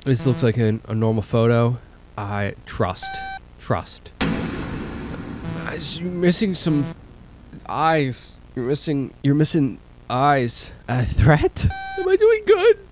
This looks like a normal photo. I trust. You're missing some eyes. You're missing eyes. A threat? Am I doing good?